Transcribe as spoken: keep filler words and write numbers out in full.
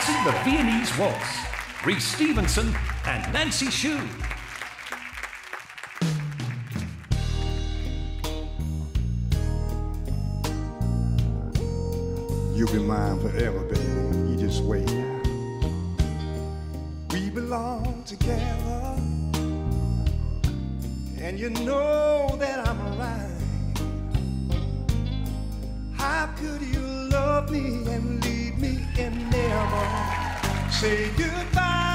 dancing the Viennese waltz, Reese Stevenson and Nancy Shue. You'll be mine forever, baby. You just wait. We belong together, and you know that I'm right. How could you love me and leave me and never say goodbye?